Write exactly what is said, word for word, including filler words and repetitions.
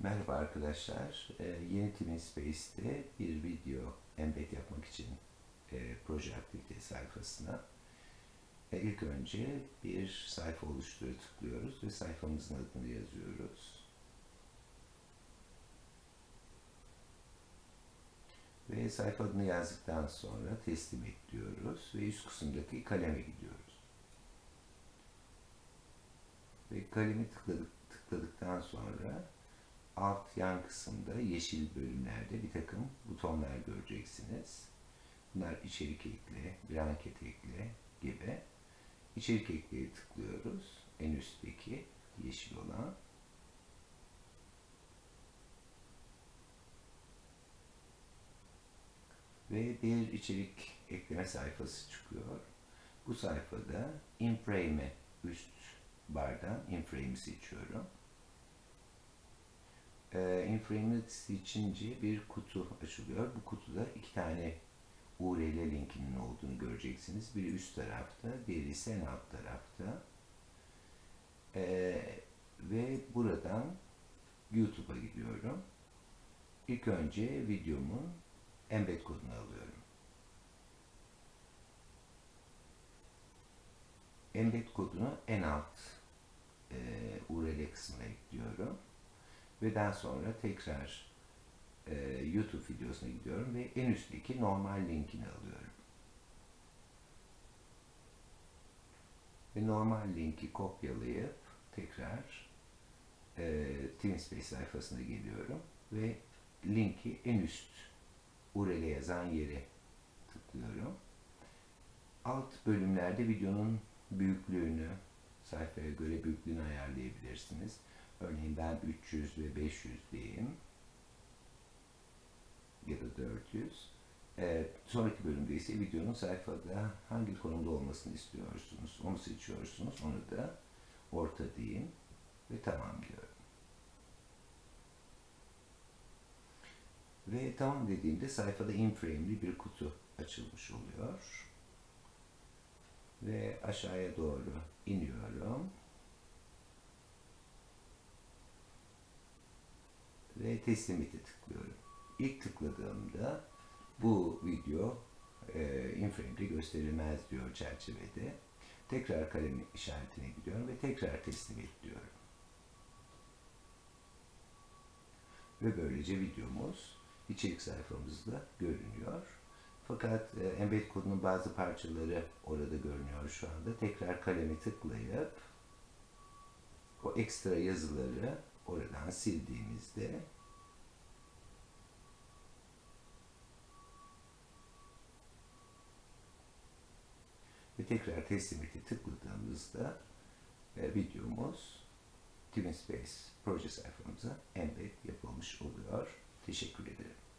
Merhaba arkadaşlar. Ee, yeni TwinSpace'te bir video embed yapmak için e, proje aktivite sayfasına e, ilk önce bir sayfa oluştura tıklıyoruz ve sayfamızın adını yazıyoruz. Ve sayfa adını yazdıktan sonra teslim et diyoruz ve üst kısımdaki kaleme gidiyoruz. Ve kalemi tıkladık, tıkladıktan sonra alt yan kısımda yeşil bölümlerde bir takım butonlar göreceksiniz. Bunlar içerik ekle, bir anket ekle gibi. İçerik ekleye tıklıyoruz. En üstteki yeşil olan. Ve bir içerik ekleme sayfası çıkıyor. Bu sayfada InFrame'e üst bardan InFrame'i seçiyorum. Ee, InFrame'i seçince bir kutu açılıyor. Bu kutuda iki tane U R L linkinin olduğunu göreceksiniz. Biri üst tarafta, diğeri ise en alt tarafta. Ee, ve buradan YouTube'a gidiyorum. İlk önce videomun embed kodunu alıyorum. Embed kodunu en alt e, U R L kısmına ekliyorum. Ve daha sonra tekrar e, YouTube videosuna gidiyorum ve en üstteki normal linkini alıyorum. Ve normal linki kopyalayıp tekrar e, TwinSpace sayfasına geliyorum ve linki en üst U R L yazan yere tıklıyorum. Alt bölümlerde videonun büyüklüğünü, sayfaya göre büyüklüğünü ayarlayabilirsiniz. Örneğin ben üç yüz ve beş yüz diyeyim ya da dört yüz. Ee, sonraki bölümde ise videonun sayfada hangi konumda olmasını istiyorsunuz. Onu seçiyorsunuz. Onu da orta diyeyim ve tamam diyorum. Ve tamam dediğimde sayfada InFrame'li bir kutu açılmış oluyor. Ve aşağıya doğru iniyorum. Ve teslimiyete tıklıyorum. İlk tıkladığımda bu video e, InFrame'de gösterilmez diyor çerçevede. Tekrar kalem işaretine gidiyorum ve tekrar teslim et diyorum. Ve böylece videomuz içerik sayfamızda görünüyor. Fakat e, embed kodunun bazı parçaları orada görünüyor şu anda. Tekrar kalemi tıklayıp o ekstra yazıları oradan sildiğimizde ve tekrar teslimiyete tıkladığımızda e, videomuz TwinSpace proje sayfamıza embed yapılmış oluyor. Teşekkür ederim.